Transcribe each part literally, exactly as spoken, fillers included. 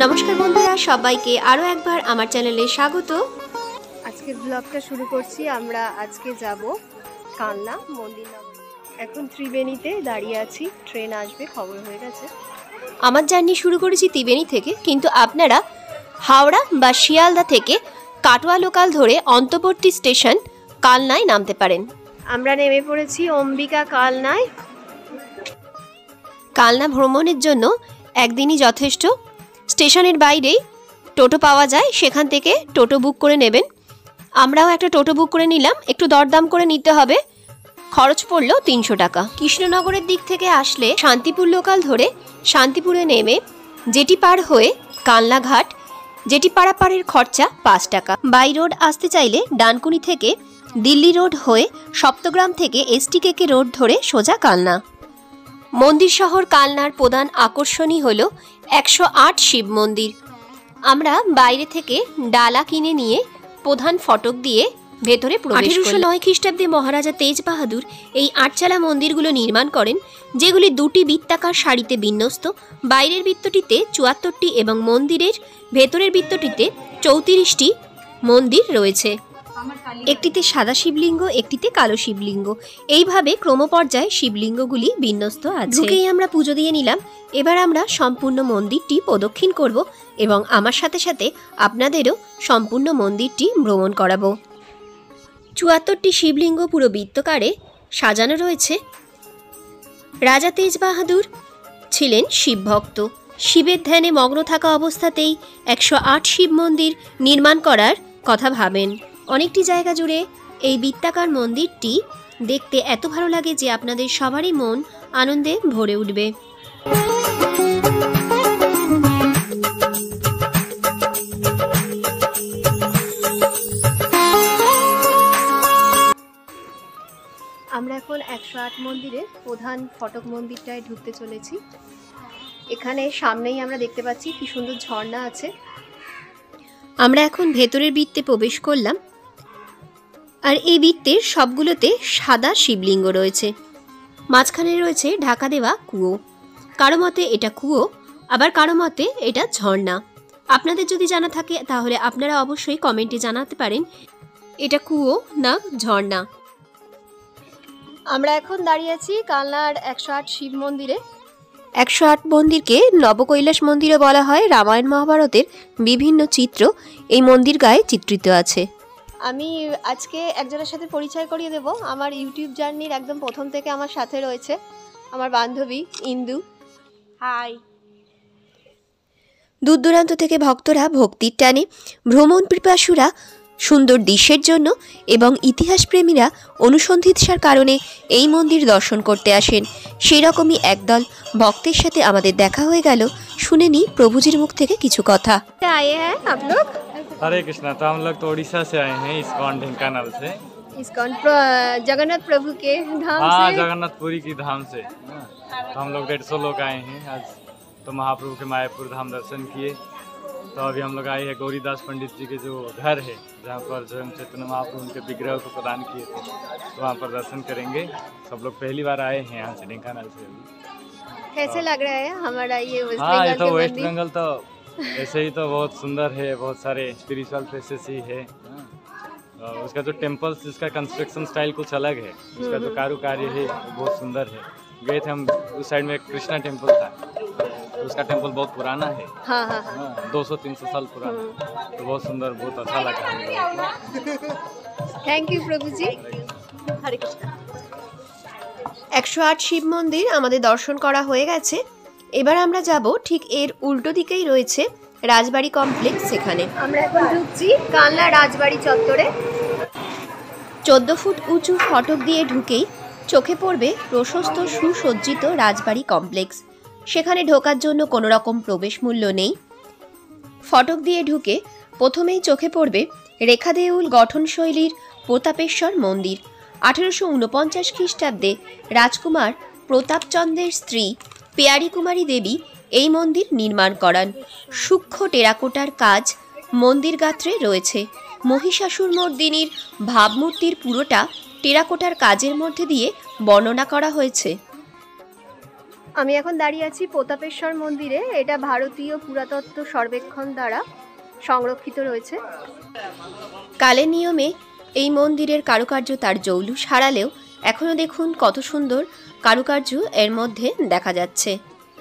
নমস্কার বন্ধুরা, সবাইকে আরও একবার আমার চ্যানেলে স্বাগত। আজকে ব্লগটা শুরু করছি। আমরা আজকে যাব কালনা মন্দির। এখন ত্রিবেণীতে দাঁড়িয়ে আছি, ট্রেন আসবে, খবর হয়ে গেছে। আমার জার্নি শুরু করেছি ত্রিবেণী থেকে, কিন্তু আপনারা হাওড়া বা শিয়ালদা থেকে কাটোয়া লোকাল ধরে অন্তর্বর্তী স্টেশন কালনায় নামতে পারেন। আমরা নেমে পড়েছি অম্বিকা কালনায়। কালনা ভ্রমণের জন্য একদিনই যথেষ্ট। স্টেশনের বাইরেই টোটো পাওয়া যায়, সেখান থেকে টোটো বুক করে নেবেন। আমরাও একটা টোটো বুক করে নিলাম, একটু দরদাম করে নিতে হবে। খরচ পড়লো তিনশো টাকা। কৃষ্ণনগরের দিক থেকে আসলে শান্তিপুর লোকাল ধরে শান্তিপুরে নেমে জেটি পার হয়ে কালনা ঘাট, জেটি পারাপারের খরচা পাঁচ টাকা। বাই রোড আসতে চাইলে ডানকুনি থেকে দিল্লি রোড হয়ে সপ্তগ্রাম থেকে এসটিকেকে রোড ধরে সোজা কালনা। মন্দির শহর কালনার প্রধান আকর্ষণই হলো একশো আট শিব মন্দির। আমরা বাইরে থেকে ডালা কিনে নিয়ে প্রধান ফটক দিয়ে ভেতরে প্রবেশ করি। আঠারোশো নয় খ্রিস্টাব্দে মহারাজা তেজ বাহাদুর এই আটচালা মন্দিরগুলো নির্মাণ করেন, যেগুলি দুটি বৃত্তাকার সারিতে বিন্যস্ত। বাইরের বৃত্তটিতে চুয়াত্তরটি এবং মন্দিরের ভেতরের বৃত্তটিতে চৌত্রিশটি মন্দির রয়েছে। একটিতে সাদা শিবলিঙ্গ, একটিতে কালো শিবলিঙ্গ, এইভাবে ক্রমপর্যায়ে শিবলিঙ্গগুলি বিন্যস্ত আছে। ঢুকেই আমরা পুজো দিয়ে নিলাম। এবার আমরা সম্পূর্ণ মন্দিরটি প্রদক্ষিণ করব এবং আমার সাথে সাথে আপনাদেরও সম্পূর্ণ মন্দিরটি ভ্রমণ করাবো। চুয়াত্তরটি শিবলিঙ্গ পুরো বৃত্তকারে সাজানো রয়েছে। রাজা তেজ বাহাদুর ছিলেন শিবভক্ত। শিবের ধ্যানে মগ্ন থাকা অবস্থাতেই একশো আট শিব মন্দির নির্মাণ করার কথা ভাবেন। অনেকটি জায়গা জুড়ে এই বৃত্তাকার মন্দিরটি দেখতে এত ভালো লাগে যে আপনাদের সবারই মন আনন্দে ভরে উঠবে। আমরা এখন একশো আট মন্দিরের প্রধান ফটক মন্দিরটায় ঢুকতে চলেছি। এখানে সামনেই আমরা দেখতে পাচ্ছি কি সুন্দর ঝর্ণা আছে। আমরা এখন ভেতরের বৃত্তে প্রবেশ করলাম, আর এই বৃত্তের সবগুলোতে সাদা শিবলিঙ্গ রয়েছে। মাঝখানে রয়েছে ঢাকা দেওয়া কুয়ো। কারো মতে এটা কুয়ো, আবার কারো মতে এটা ঝর্ণা। আপনাদের যদি জানা থাকে তাহলে আপনারা অবশ্যই কমেন্টে জানাতে পারেন এটা কুয়ো না ঝর্ণা। আমরা এখন দাঁড়িয়ে আছি কালনার একশো আট শিব মন্দিরে। একশো আট মন্দিরকে নবকৈলাস মন্দিরও বলা হয়। রামায়ণ মহাভারতের বিভিন্ন চিত্র এই মন্দির গায়ে চিত্রিত আছে। আমি আজকে একজনের সাথে পরিচয় করিয়ে দেব। আমার ইউটিউব জার্নির একদম প্রথম থেকে আমার সাথে রয়েছে আমার বান্ধবী ইন্দু। হাই। দূর দূরান্ত থেকে ভক্তরা ভক্তির টানে, ভ্রমণ পিপাসুরা সুন্দর দৃশ্যের জন্য এবং ইতিহাস প্রেমীরা অনুসন্ধিৎসার কারণে এই মন্দির দর্শন করতে আসেন। সেই রকমই একদল ভক্তের সাথে আমাদের দেখা হয়ে গেল। শুনে নি প্রভুজির মুখ থেকে কিছু কথা। आए हैं आप लोग? हरे कृष्णा। तो हम लोग तो उड़ीसा से आए हैं, इस्कॉन ढेंकानाल से। इस्कॉन जगन्नाथ प्रभु के धाम से। हाँ, जगन्नाथपुरी की धाम से। तो हम लोग डेढ़ सौ लोग आए हैं आज। तो महाप्रभु के मायापुर धाम दर्शन किए। तो अभी हम लोग आए हैं गौरीदास पंडित जी के जो घर है, जहाँ पर स्वयं चैतन्य महाप्रभु उनके विग्रह को प्रदान किए थे, तो वहाँ पर दर्शन करेंगे। सब लोग पहली बार आए हैं यहाँ से ढेंकानाल से। कैसे लग रहा है हमारा ये वेस्ट हाँ, ये बंगाल तो के वेस्ट मंदिर? बंगाल तो ऐसे ही तो बहुत सुंदर है, बहुत सारे स्पिरिचुअल प्लेसेस ही है। और उसका जो टेम्पल्स, जिसका कंस्ट्रक्शन स्टाइल कुछ अलग है, उसका जो कारुकार्य है बहुत सुंदर है। गए थे हम, उस साइड में एक कृष्णा टेम्पल था, उसका टेम्पल बहुत पुराना है। हाँ हाँ हाँ। दो सौ तीन सौ साल पुराना, तो बहुत सुंदर, बहुत अच्छा लगा हम लोगों को। थैंक यू प्रभु जी। हरे कृष्णा। একশো আট শিব মন্দির আমাদের দর্শন করা হয়ে গেছে। এবার আমরা যাব ঠিক এর উল্টো দিকেই রয়েছে রাজবাড়ি কমপ্লেক্স। সেখানে আমরা এখন ঢুকছি কালনা রাজবাড়ি চত্বরে। চোদ্দ ফুট উঁচু ফটক দিয়ে ঢুকেই চোখে পড়বে প্রশস্ত সুসজ্জিত রাজবাড়ি কমপ্লেক্স। সেখানে ঢোকার জন্য কোনো রকম প্রবেশ মূল্য নেই। ফটক দিয়ে ঢুকে প্রথমেই চোখে পড়বে রেখাদেউল গঠনশৈলীর প্রতাপেশ্বর মন্দির। আঠেরোশো উনপঞ্চাশ খ্রিস্টাব্দে রাজকুমার প্রতাপচন্দ্রের স্ত্রী পেয়ারি কুমারী দেবী এই মন্দির নির্মাণ করান। সূক্ষ্ম টেরাকোটার কাজ মন্দির গাত্রে রয়েছে। মহিষাসুরমর্দিনীর ভাবমূর্তির পুরোটা টেরাকোটার কাজের মধ্যে দিয়ে বর্ণনা করা হয়েছে। আমি এখন দাঁড়িয়ে আছি প্রতাপেশ্বর মন্দিরে। এটা ভারতীয় পুরাতত্ত্ব সর্বেক্ষণ দ্বারা সংরক্ষিত রয়েছে। কালের নিয়মে এই মন্দিরের কারুকার্য তার জৌলুস হারালেও এখনও দেখুন কত সুন্দর কারুকার্য এর মধ্যে দেখা যাচ্ছে।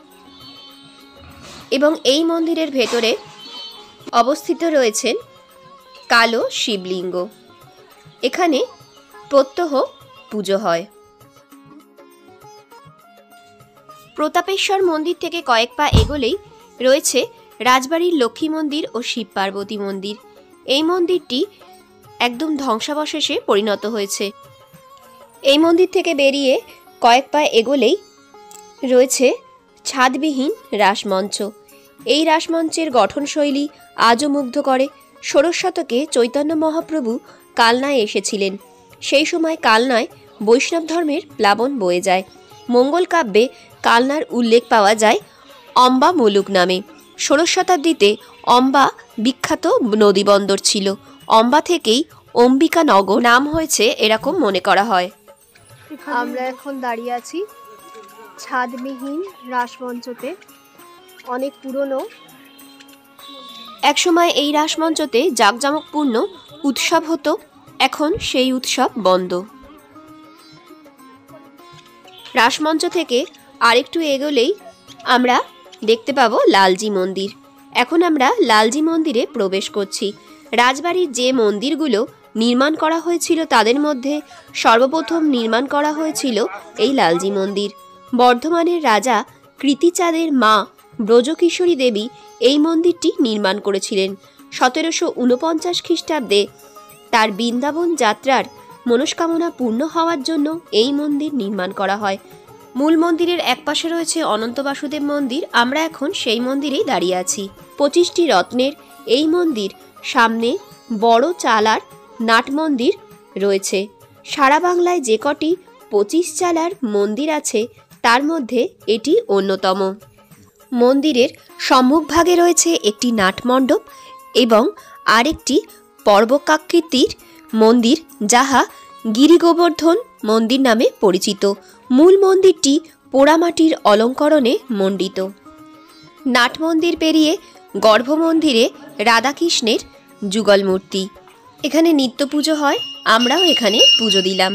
এবং এই মন্দিরের ভেতরে অবস্থিত রয়েছেন কালো শিবলিঙ্গ। এখানে প্রত্যহ পুজো হয়। প্রতাপেশ্বর মন্দির থেকে কয়েক পা এগোলেই রয়েছে রাজবাড়ির লক্ষ্মী মন্দির ও শিব পার্বতী মন্দির। এই মন্দিরটি একদম ধ্বংসাবশেষে পরিণত হয়েছে। এই মন্দির থেকে বেরিয়ে কয়েক পা এগোলেই রয়েছে ছাদবিহীন রাসমঞ্চ। এই রাসমঞ্চের গঠনশৈলী আজও মুগ্ধ করে। ষোড়শ শতকে চৈতন্য মহাপ্রভু কালনায় এসেছিলেন। সেই সময় কালনায় বৈষ্ণব ধর্মের প্লাবন বয়ে যায়। মঙ্গল কাব্যে কালনার উল্লেখ পাওয়া যায় অম্বা মুলুক নামে। ষোড়শ শতাব্দীতে অম্বা বিখ্যাত নদীবন্দর ছিল। অম্বা থেকেই অম্বিকা নগর নাম হয়েছে এরকম মনে করা হয়। আমরা এখন দাঁড়িয়ে আছি ছাদবিহীন রাসমঞ্চতে। অনেক পুরনো। একসময় এই রাসমঞ্চতে জাঁকজমকপূর্ণ উৎসব হতো, এখন সেই উৎসব বন্ধ। রাসমঞ্চ থেকে আরেকটু এগোলেই আমরা দেখতে পাবো লালজি মন্দির। এখন আমরা লালজি মন্দিরে প্রবেশ করছি। রাজবাড়ির যে মন্দিরগুলো নির্মাণ করা হয়েছিল তাদের মধ্যে সর্বপ্রথম নির্মাণ করা হয়েছিল এই লালজি মন্দির। বর্ধমানের রাজা কৃতিচাঁদের মা ব্রজকিশোরী দেবী এই মন্দিরটি নির্মাণ করেছিলেন। সতেরোশো উনপঞ্চাশ খ্রিস্টাব্দে তার বৃন্দাবন যাত্রার মনস্কামনা পূর্ণ হওয়ার জন্য এই মন্দির নির্মাণ করা হয়। মূল মন্দিরের একপাশে রয়েছে অনন্ত বাসুদেব মন্দির। আমরা এখন সেই মন্দিরেই দাঁড়িয়ে আছি। পঁচিশটি রত্নের এই মন্দির। সামনে বড় চালার নাট মন্দির রয়েছে। সারা বাংলায় যে কটি পঁচিশ চালার মন্দির আছে তার মধ্যে এটি অন্যতম। মন্দিরের সম্মুখভাগে রয়েছে একটি নাটমণ্ডপ এবং আরেকটি পর্বকাকৃতির মন্দির, যাহা গিরিগোবর্ধন মন্দির নামে পরিচিত। মূল মন্দিরটি পোড়ামাটির অলঙ্করণে মণ্ডিত। নাট মন্দির পেরিয়ে গর্ভমন্দিরে রাধাকৃষ্ণের যুগল মূর্তি। এখানে নিত্য পুজো হয়, আমরাও এখানে পুজো দিলাম।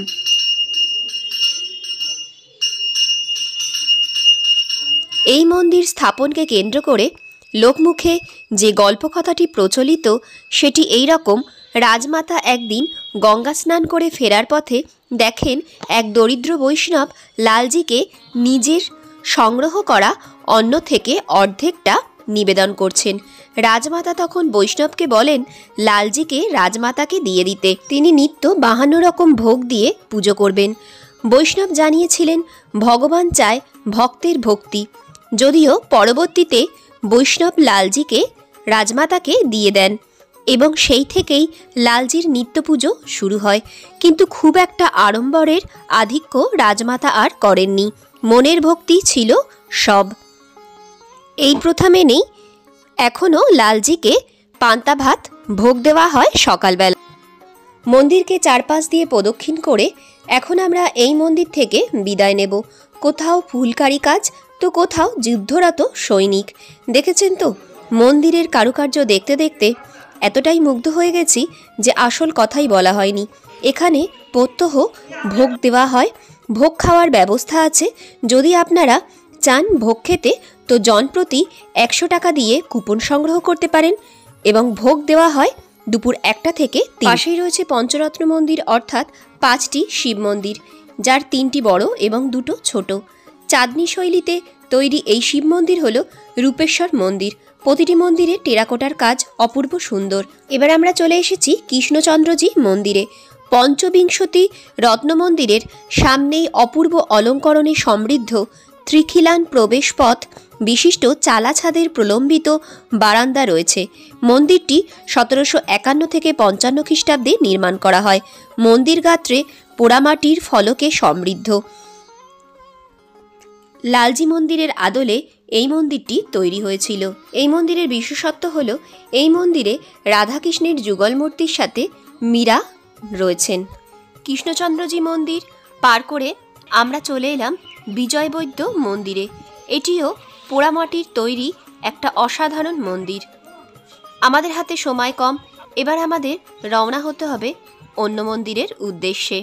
এই মন্দির স্থাপনকে কেন্দ্র করে লোকমুখে যে গল্পকথাটি প্রচলিত সেটি এই রকম। রাজমাতা একদিন গঙ্গা স্নান করে ফেরার পথে দেখেন এক দরিদ্র বৈষ্ণব লালজিকে নিজের সংগ্রহ করা অন্ন থেকে অর্ধেকটা নিবেদন করছেন। রাজমাতা তখন বৈষ্ণবকে বলেন লালজিকে রাজমাতাকে দিয়ে দিতে। তিনি নিত্য বাহান্ন রকম ভোগ দিয়ে পুজো করবেন। বৈষ্ণব জানিয়েছিলেন ভগবান চায় ভক্তের ভক্তি। যদিও পরবর্তীতে বৈষ্ণব লালজিকে রাজমাতাকে দিয়ে দেন এবং সেই থেকেই লালজির নিত্য পুজো শুরু হয়। কিন্তু খুব একটা আড়ম্বরের আধিক্য রাজমাতা আর করেননি। মনের ভক্তি ছিল সব। এই প্রথা মেনেই এখনও লালজিকে পান্তা ভাত ভোগ দেওয়া হয় সকালবেলা। মন্দিরকে চারপাশ দিয়ে প্রদক্ষিণ করে এখন আমরা এই মন্দির থেকে বিদায় নেব। কোথাও ফুলকারি কাজ তো কোথাও যুদ্ধরত সৈনিক। দেখেছেন তো, মন্দিরের কারুকার্য দেখতে দেখতে এতটাই মুগ্ধ হয়ে গেছি যে আসল কথাই বলা হয়নি। এখানে প্রত্যহ ভোগ দেওয়া হয়, ভোগ খাওয়ার ব্যবস্থা আছে। যদি আপনারা চান ভোগ খেতে তো জনপ্রতি একশো টাকা দিয়ে কুপন সংগ্রহ করতে পারেন এবং ভোগ দেওয়া হয় দুপুর একটা থেকে। পাশেই রয়েছে পঞ্চরত্ন মন্দির, অর্থাৎ পাঁচটি শিব মন্দির, যার তিনটি বড় এবং দুটো ছোট। চাঁদনি শৈলীতে তৈরি এই শিব মন্দির হল রূপেশ্বর মন্দির। প্রতিটি মন্দিরে টেরাকোটার কাজ অপূর্ব সুন্দর। এবার আমরা চলে এসেছি কৃষ্ণচন্দ্রজি মন্দিরে। পঞ্চবিংশতি রত্ন মন্দিরের সামনেই অপূর্ব অলঙ্করণে সমৃদ্ধ ত্রিখিলান প্রবেশ পথ বিশিষ্ট চালা ছাদের প্রলম্বিত বারান্দা রয়েছে। মন্দিরটি সতেরোশো একান্ন থেকে পঞ্চান্ন খ্রিস্টাব্দে নির্মাণ করা হয়। মন্দির গাত্রে পোড়ামাটির ফলকে সমৃদ্ধ। লালজি মন্দিরের আদলে এই মন্দিরটি তৈরি হয়েছিল। এই মন্দিরের বিশেষত্ব হল এই মন্দিরে রাধাকৃষ্ণের যুগল মূর্তির সাথে মীরা রয়েছেন। কৃষ্ণচন্দ্রজি মন্দির পার করে আমরা চলে এলাম বিজয় বৈদ্য মন্দিরে। এটিও পোড়ামাটির তৈরি একটা অসাধারণ মন্দির। আমাদের হাতে সময় কম, এবার আমাদের রওনা হতে হবে অন্য মন্দিরের উদ্দেশ্যে।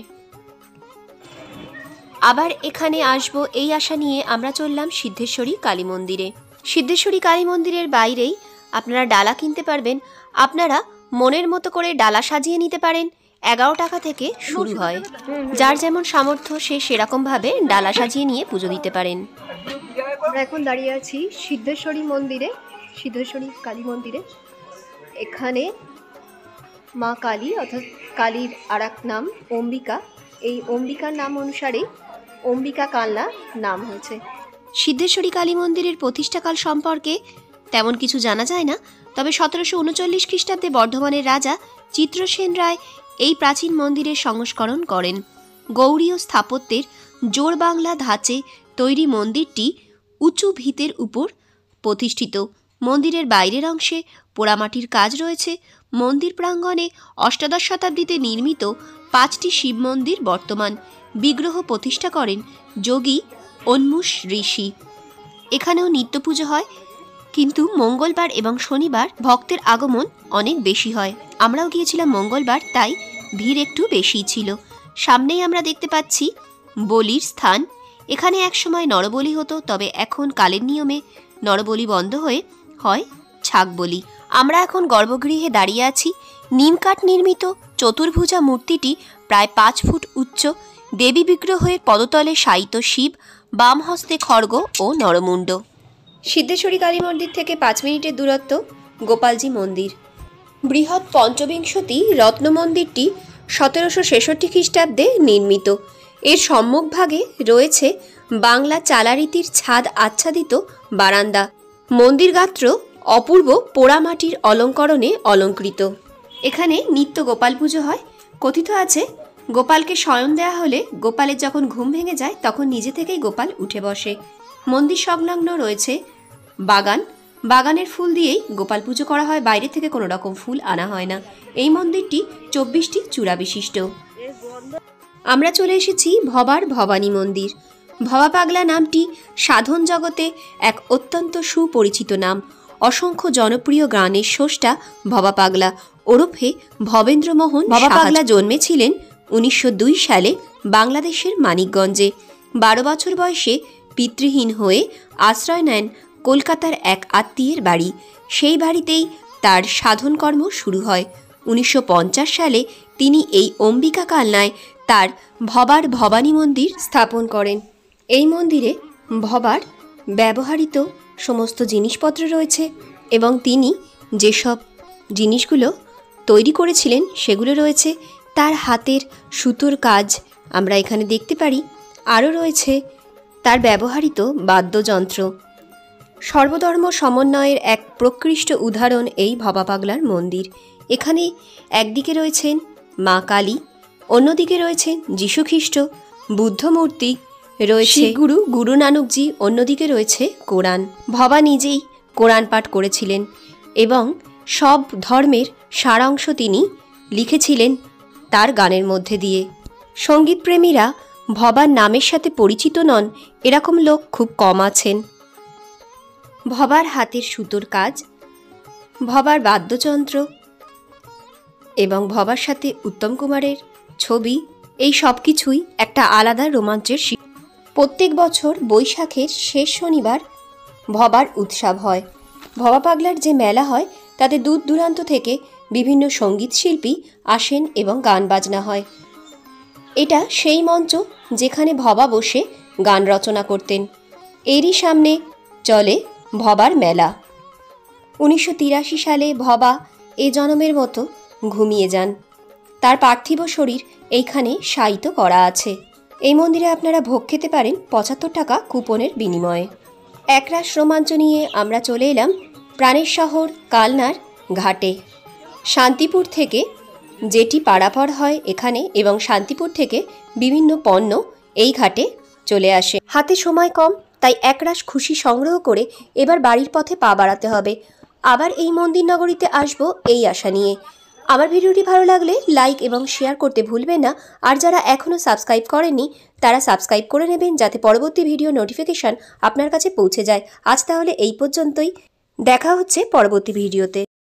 আবার এখানে আসবো এই আশা নিয়ে আমরা চললাম সিদ্ধেশ্বরী কালী মন্দিরে। সিদ্ধেশ্বরী কালী মন্দিরের বাইরেই আপনারা ডালা কিনতে পারবেন। আপনারা মনের মতো করে ডালা সাজিয়ে নিতে পারেন। এগারো টাকা থেকে শুরু হয়, যার যেমন সামর্থ্য সে সেরকমভাবে ডালা সাজিয়ে নিয়ে পুজো দিতে পারেন। আমরা এখন দাঁড়িয়ে আছি সিদ্ধেশ্বরী মন্দিরে, সিদ্ধেশ্বরী কালী মন্দিরে। এখানে মা কালী অর্থাৎ কালীর আর এক নাম অম্বিকা, এই অম্বিকার নাম অনুসারেই অম্বিকা কালনা নাম হয়েছে। সিদ্ধেশ্বরী কালী মন্দিরের প্রতিষ্ঠাকাল সম্পর্কে তেমন কিছু জানা যায় না, তবে সতেরোশো উনচল্লিশ খ্রিস্টাব্দে বর্ধমানের রাজা চিত্রসেন রায় এই প্রাচীন মন্দিরের সংস্করণ করেন। গৌড়ীয় স্থাপত্যের জোড় বাংলা ধাঁচে তৈরি মন্দিরটি উঁচু ভিতের উপর প্রতিষ্ঠিত। মন্দিরের বাইরের অংশে পোড়ামাটির কাজ রয়েছে। মন্দির প্রাঙ্গণে অষ্টাদশ শতাব্দীতে নির্মিত পাঁচটি শিব মন্দির বর্তমান। বিগ্রহ প্রতিষ্ঠা করেন যোগী অন্মুষ ঋষি। এখানেও নিত্য পুজো হয়, কিন্তু মঙ্গলবার এবং শনিবার ভক্তের আগমন অনেক বেশি হয়। আমরাও গিয়েছিলাম মঙ্গলবার, তাই ভিড় একটু বেশিই ছিল। সামনেই আমরা দেখতে পাচ্ছি বলির স্থান। এখানে একসময় নরবলি হতো, তবে এখন কালের নিয়মে নরবলি বন্ধ হয়ে হয় ছাগ বলি। আমরা এখন গর্ভগৃহে দাঁড়িয়ে আছি। নিমকাঠ নির্মিত চতুর্ভুজা মূর্তিটি প্রায় পাঁচ ফুট উচ্চ। দেবী বিগ্রহের পদতলে শায়িত শিব, বাম হস্তে খড়গ ও নরমুণ্ড। সিদ্ধেশ্বরী কালী মন্দির থেকে পাঁচ মিনিটের দূরত্ব গোপালজি মন্দির। বৃহৎ পঞ্চবিংশতি রত্ন মন্দিরটি সতেরোশো ছেষট্টি খ্রিস্টাব্দে নির্মিত। এর সম্মুখভাগে রয়েছে বাংলা চালারীতির ছাদ আচ্ছাদিত বারান্দা। মন্দির গাত্র অপূর্ব পোড়ামাটির অলঙ্করণে অলঙ্কৃত। এখানে নিত্য গোপাল পুজো হয়। কথিত আছে গোপালকে শয়ন দেয়া হলে গোপালের যখন ঘুম ভেঙে যায় তখন নিজে থেকেই গোপাল উঠে বসে। মন্দির সংলগ্ন রয়েছে বাগান। বাগানের ফুল দিয়েই গোপাল পুজো করা হয়, বাইরে থেকে কোনো রকম ফুল আনা হয় না। এই মন্দিরটি চব্বিশটি চূড়া বিশিষ্ট। আমরা চলে এসেছি ভবার ভবানী মন্দির। ভবা পাগলা নামটি সাধন জগতে এক অত্যন্ত সুপরিচিত নাম। অসংখ্য জনপ্রিয় গানের স্রষ্টা ভবা পাগলা ওরফে ভবেন্দ্রমোহন ভবা পাগলা জন্মেছিলেন উনিশশো দুই সালে বাংলাদেশের মানিকগঞ্জে। বারো বছর বয়সে পিতৃহীন হয়ে আশ্রয় নেন কলকাতার এক আত্মীয়ের বাড়ি। সেই বাড়িতেই তার সাধনকর্ম শুরু হয়। উনিশশো পঞ্চাশ সালে তিনি এই অম্বিকা কালনায় তার ভবার ভবানী মন্দির স্থাপন করেন। এই মন্দিরে ভবার ব্যবহৃত সমস্ত জিনিসপত্র রয়েছে এবং তিনি যেসব জিনিসগুলো তৈরি করেছিলেন সেগুলো রয়েছে। তার হাতের সুতোর কাজ আমরা এখানে দেখতে পারি। আরও রয়েছে তার ব্যবহৃত বাদ্যযন্ত্র। সর্বধর্ম সমন্বয়ের এক প্রকৃষ্ট উদাহরণ এই ভবা পাগলার মন্দির। এখানে একদিকে রয়েছেন মা কালী, অন্যদিকে রয়েছেন যীশুখ্রিস্ট, বুদ্ধ মূর্তি রয়েছে, গুরু গুরু নানকজি, অন্যদিকে রয়েছে কোরআন। ভবা নিজেই কোরআন পাঠ করেছিলেন এবং সব ধর্মের সারাংশ তিনি লিখেছিলেন তার গানের মধ্যে দিয়ে। সঙ্গীতপ্রেমীরা ভবার নামের সাথে পরিচিত নন এরকম লোক খুব কম আছেন। ভবার হাতের সুতোর কাজ, ভবার বাদ্যযন্ত্র এবং ভবার সাথে উত্তম কুমারের ছবি, এই সব কিছুই একটা আলাদা রোমাঞ্চের। প্রত্যেক বছর বৈশাখের শেষ শনিবার ভবার উৎসব হয়। ভবা পাগলার যে মেলা হয় তাতে দূর দূরান্ত থেকে বিভিন্ন সঙ্গীত শিল্পী আসেন এবং গান বাজনা হয়। এটা সেই মঞ্চ যেখানে ভবা বসে গান রচনা করতেন। এরই সামনে চলে ভবার মেলা। উনিশশো তিরাশি সালে ভবা এ জনমের মতো ঘুমিয়ে যান। তার পার্থিব শরীর এইখানে শায়িত করা আছে। এই মন্দিরে আপনারা ভোগ খেতে পারেন পঁচাত্তর টাকা কুপনের বিনিময়ে। একরাশ রোমাঞ্চ নিয়ে আমরা চলে এলাম প্রাণের শহর কালনার ঘাটে। শান্তিপুর থেকে যেটি পারাপার হয় এখানে এবং শান্তিপুর থেকে বিভিন্ন পণ্য এই ঘাটে চলে আসে। হাতে সময় কম, তাই একরাশ খুশি সংগ্রহ করে এবার বাড়ির পথে পা বাড়াতে হবে। আবার এই মন্দির নগরীতে আসবো এই আশা নিয়ে। আমার ভিডিওটি ভালো লাগলে লাইক এবং শেয়ার করতে ভুলবেন না। আর যারা এখনও সাবস্ক্রাইব করেননি তারা সাবস্ক্রাইব করে নেবেন, যাতে পরবর্তী ভিডিও নোটিফিকেশান আপনার কাছে পৌঁছে যায়। আজ তাহলে এই পর্যন্তই, দেখা হচ্ছে পরবর্তী ভিডিওতে।